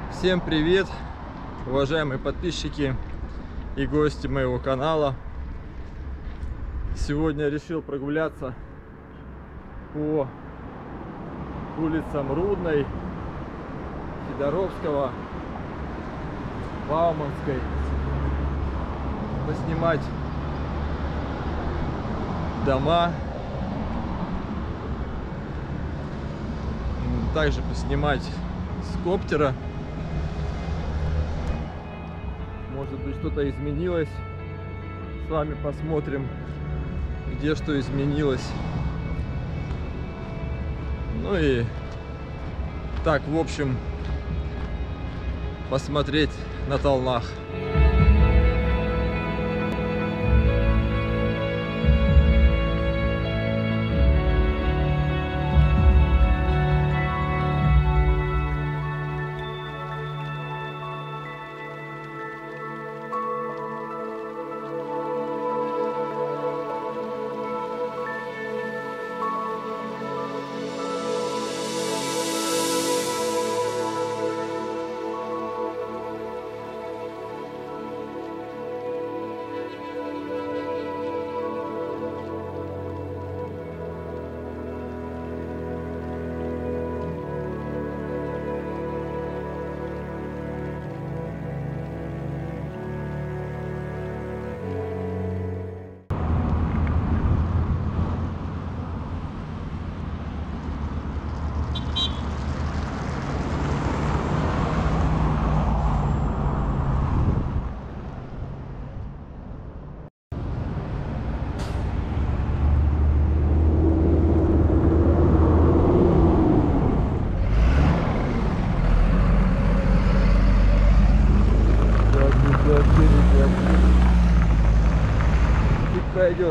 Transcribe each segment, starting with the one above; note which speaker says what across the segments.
Speaker 1: Всем привет, уважаемые подписчики и гости моего канала. Сегодня решил прогуляться по улицам Рудной, Федоровского, Бауманской, поснимать дома, также поснимать с коптера. Может быть, что-то изменилось. С вами посмотрим, где что изменилось. Ну и так, в общем, посмотреть на Талнах. Ты пройдешь.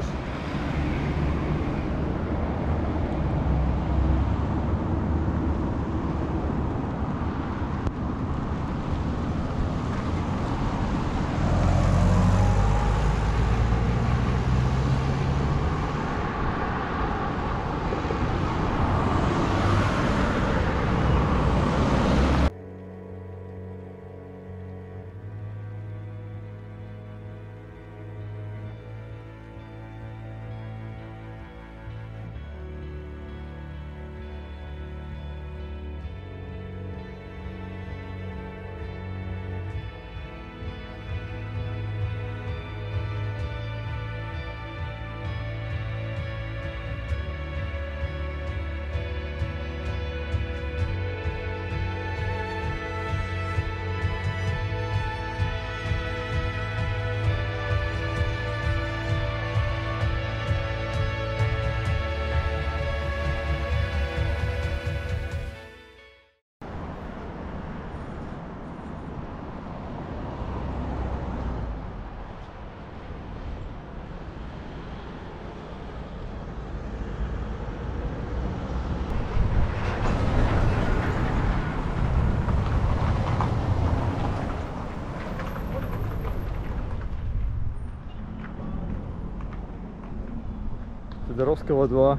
Speaker 1: Федоровского 2.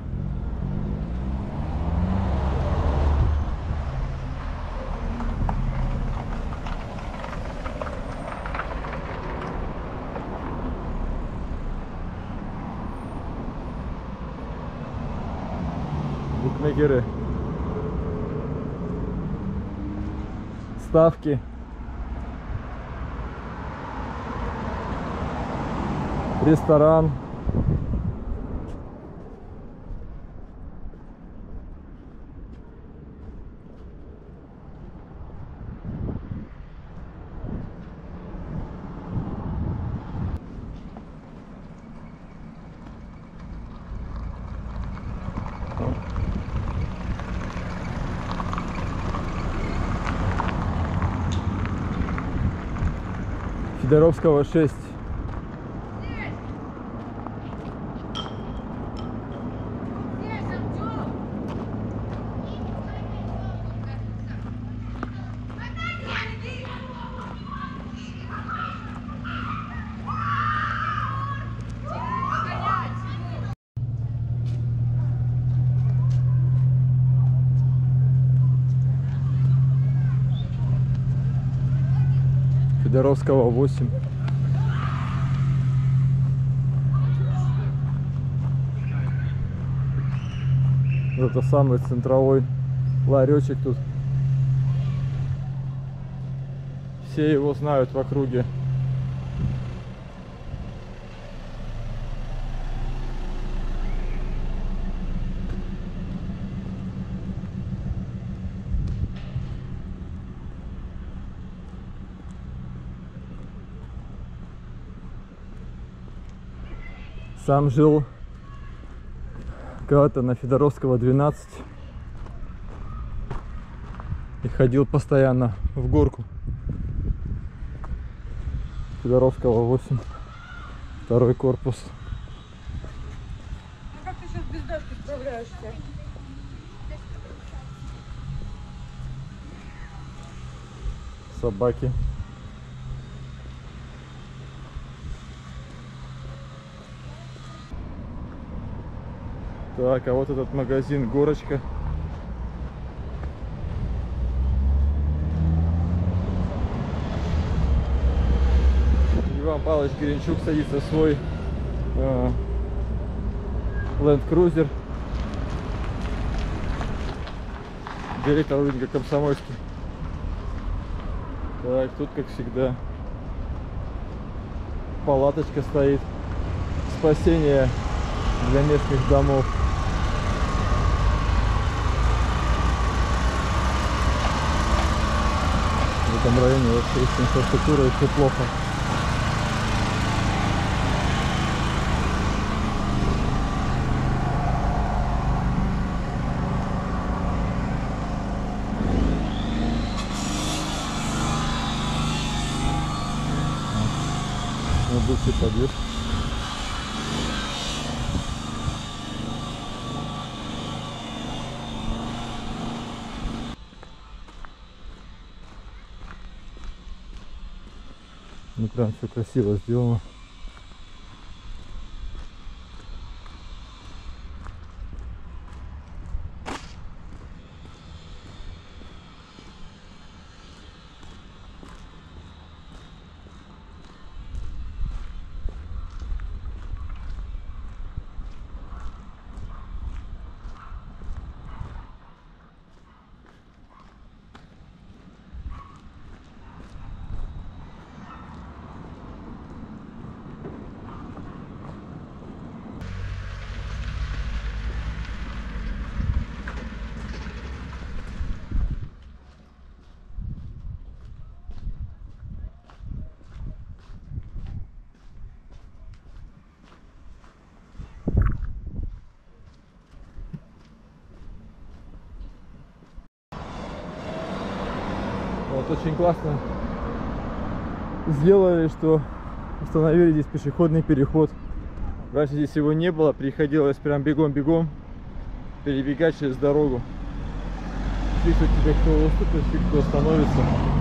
Speaker 1: Букмекеры. Ставки. Ресторан. Федоровского 6. Федоровского 8. Это самый центровой ларечек тут. Все его знают в округе. Сам жил когда-то на Федоровского 12 и ходил постоянно в горку. Федоровского 8, второй корпус.
Speaker 2: А как ты сейчас без Дашки справляешься?
Speaker 1: Собаки. Так, а вот этот магазин «Горочка». Иван Павлович Гринчук садится в свой Land Cruiser. Директор рынка Комсомольский. Так, тут, как всегда, палаточка стоит. Спасение для местных домов. В этом районе вообще с инфраструктурой все плохо. Вот бывший подъезд. Ну прям все красиво сделано. Вот очень классно сделали, что установили здесь пешеходный переход. Раньше здесь его не было, приходилось прям бегом-бегом перебегать через дорогу. Фиг у тебя кто уступит, фиг кто остановится.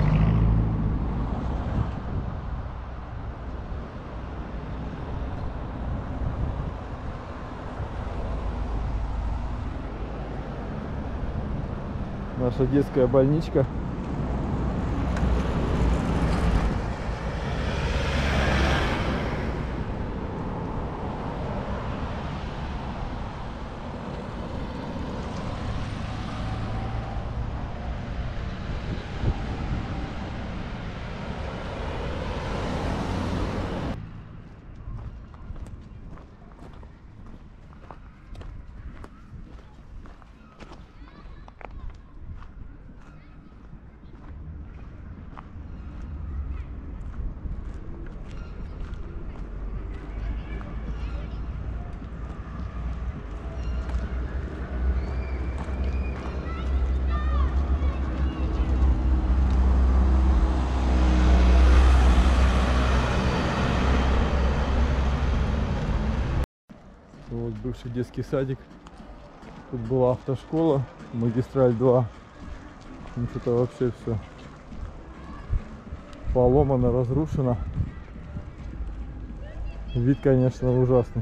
Speaker 1: Наша детская больничка. Вот бывший детский садик. Тут была автошкола, магистраль 2. Ну, что-то вообще все поломано, разрушено. Вид, конечно, ужасный.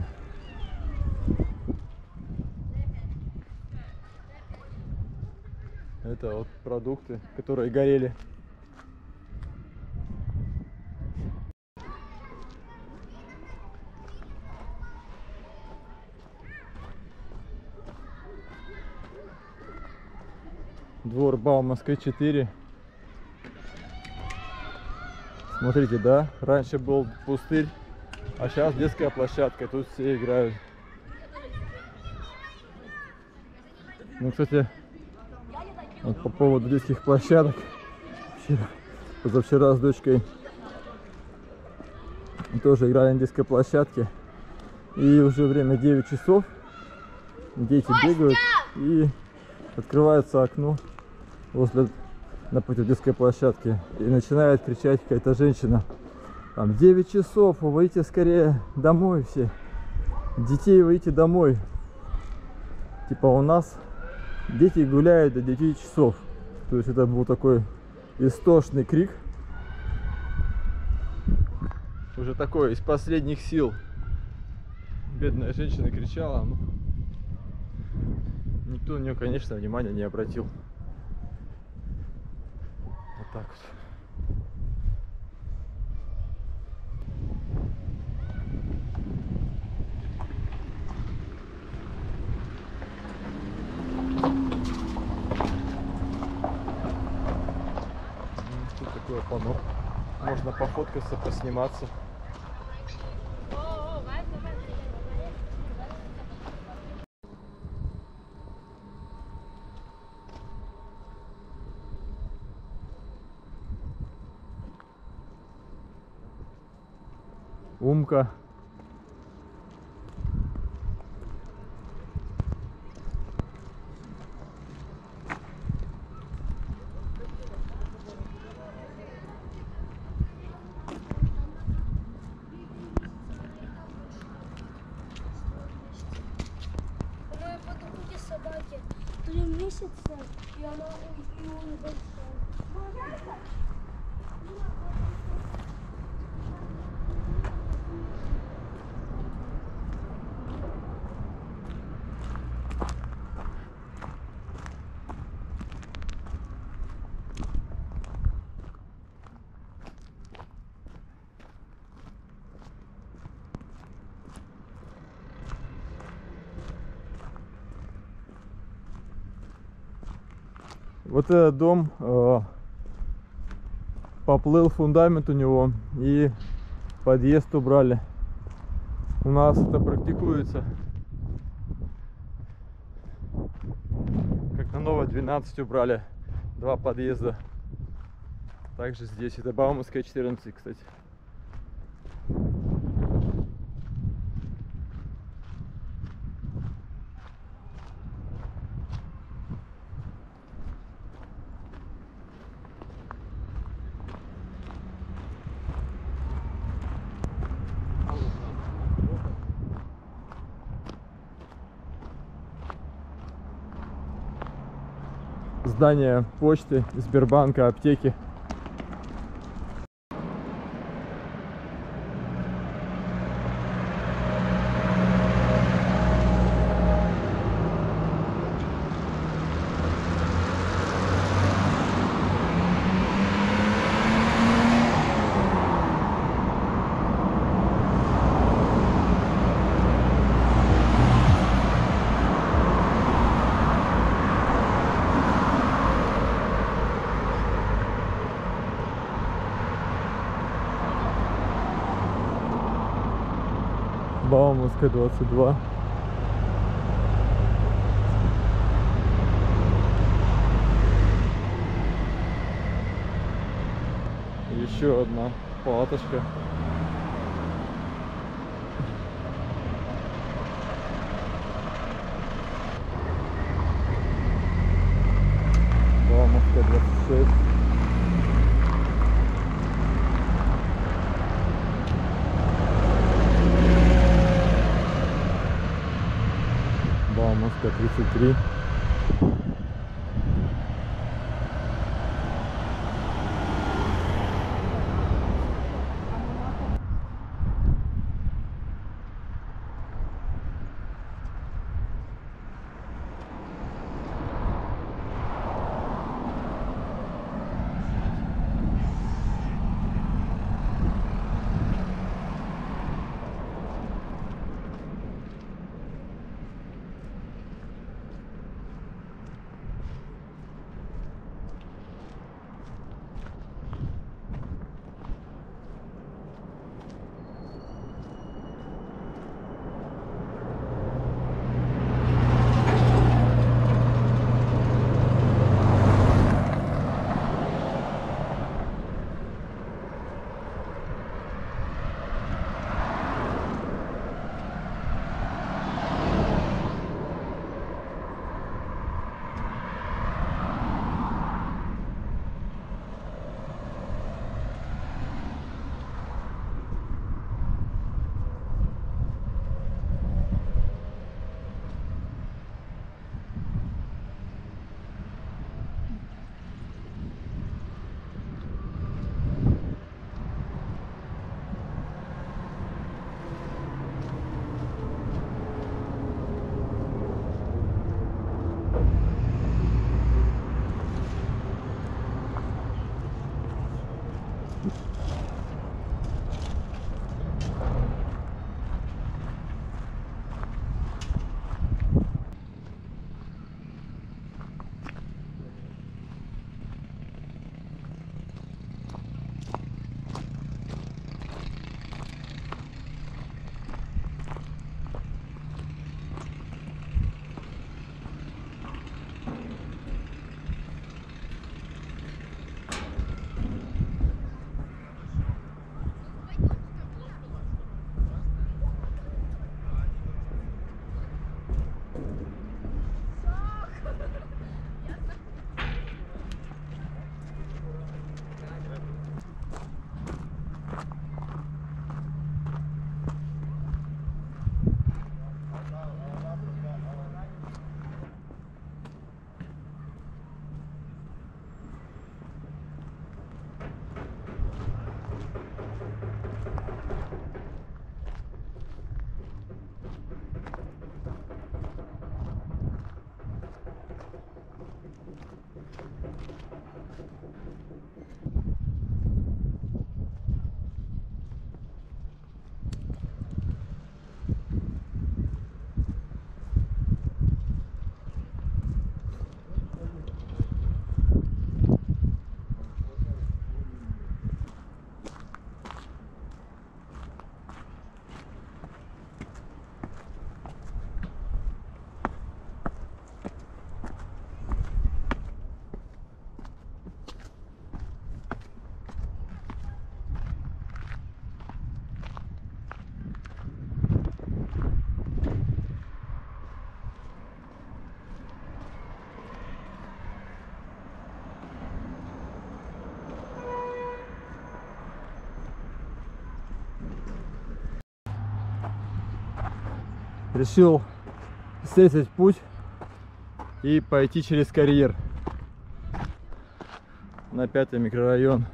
Speaker 1: Это вот продукты, которые горели. двор Бауманской 4. Смотрите, да, раньше был пустырь, а сейчас детская площадка, тут все играют. Ну, кстати, вот по поводу детских площадок, позавчера с дочкой тоже играли на детской площадке, и уже время 9 часов, дети бегают, и открывается окно напротив детской площадки, и начинает кричать какая-то женщина: там 9 часов, выйти скорее домой все, детей выйти домой. Типа у нас дети гуляют до 9 часов. То есть это был такой истошный крик. Уже такой из последних сил. Бедная женщина кричала, но никто на нее, конечно, внимания не обратил. Вот так вот. Тут такое панно. Можно пофоткаться, посниматься. Умка.
Speaker 3: У моей подруги собаки 3 месяца, и она большая.
Speaker 1: Вот этот дом, поплыл фундамент у него, и подъезд убрали. У нас это практикуется. Как на Новой 12 убрали 2 подъезда. Также здесь. Это Бауманская 14, кстати. Здание почты, Сбербанка, аптеки. Бауманская 22. Еще одна палаточка. Бауманская 26. Бауманская 33. Решил срезать путь и пойти через карьер на 5-й микрорайон.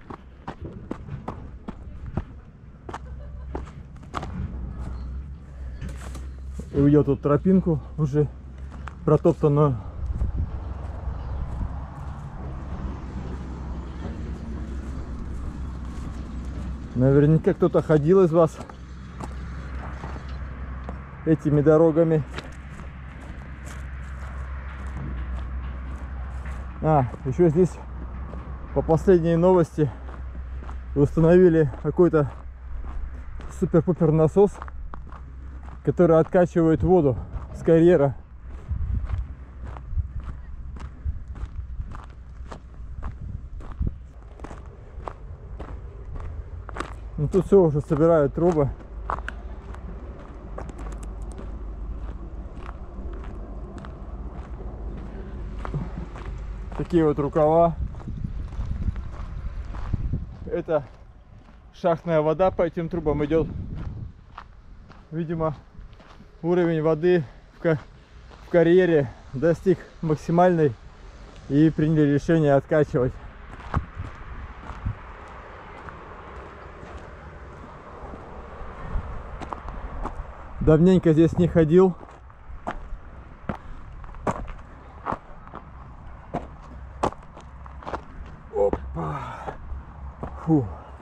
Speaker 1: Увидел тут тропинку уже протоптанную. Наверняка кто-то ходил из вас этими дорогами. Еще здесь по последней новости установили какой-то супер-пупер насос, который откачивает воду с карьера. Ну тут все уже собирают трубы. Такие вот рукава. Это шахтная вода по этим трубам идет. Видимо, уровень воды в карьере достиг максимальной и приняли решение откачивать. Давненько здесь не ходил. Опа. Фу.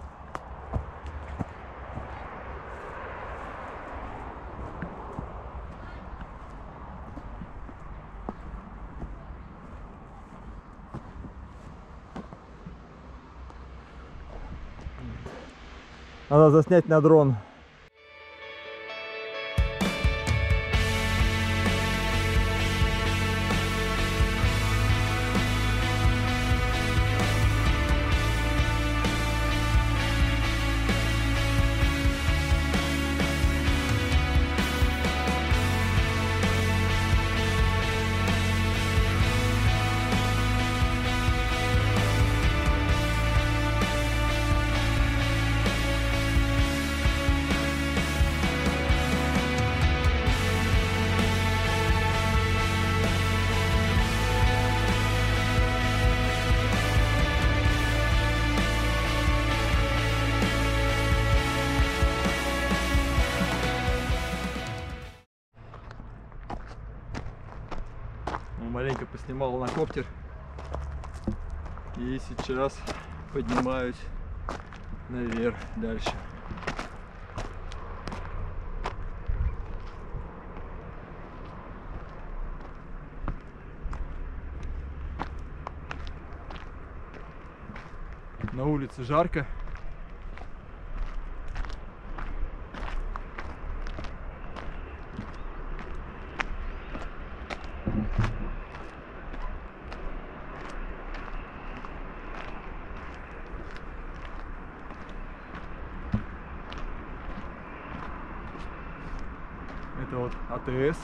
Speaker 1: Надо заснять на дрон. Маленько поснимал на коптер и сейчас поднимаюсь наверх дальше. На улице жарко. Это вот АТС.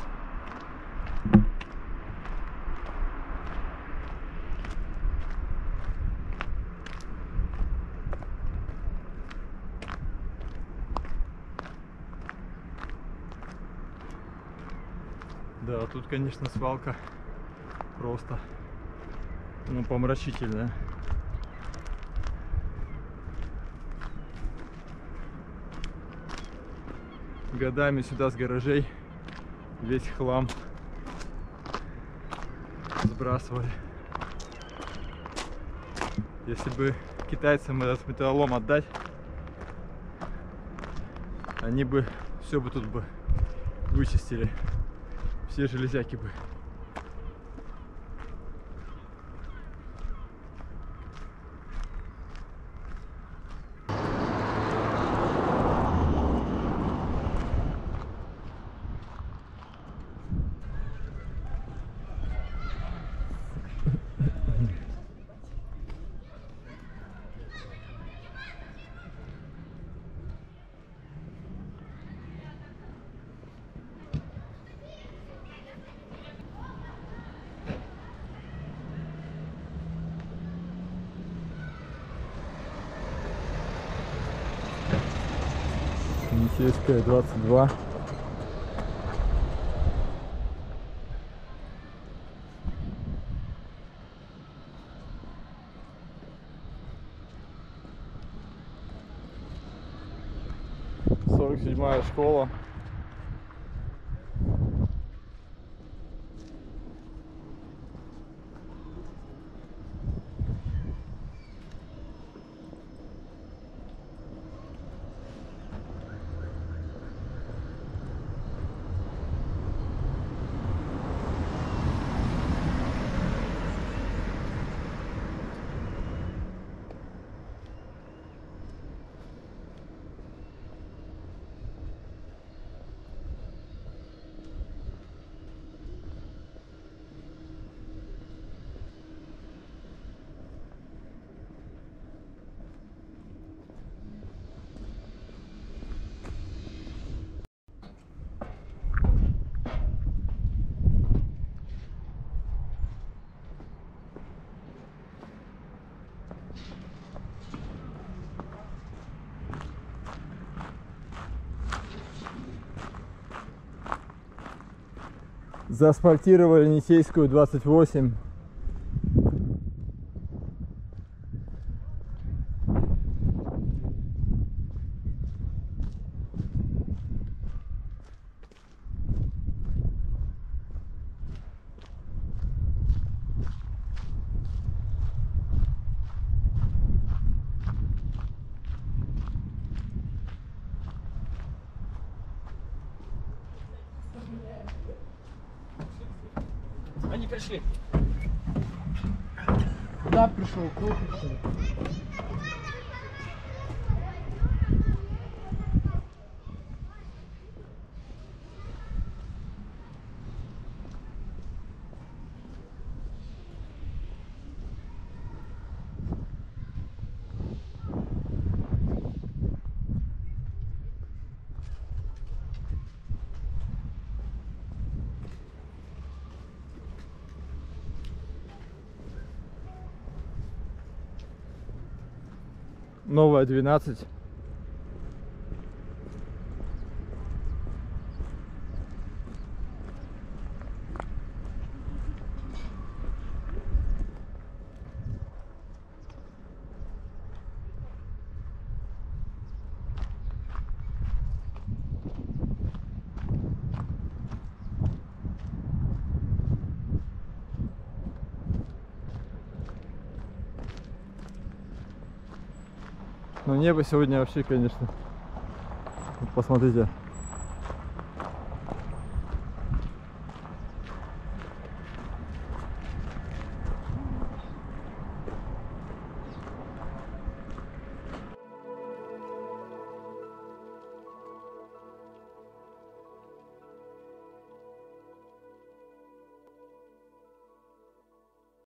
Speaker 1: Да, тут, конечно, свалка просто, ну, помрачительная. Годами сюда с гаражей весь хлам сбрасывали. Если бы китайцам этот металлолом отдать, они бы все бы тут бы вычистили. Все железяки бы. Енисейская, 22. Седьмая школа. Заасфальтировали Енисейскую, 28.
Speaker 4: Они пришли.
Speaker 2: Куда пришел? Кто пришел?
Speaker 1: Новая 12. Но небо сегодня вообще, конечно, вот посмотрите,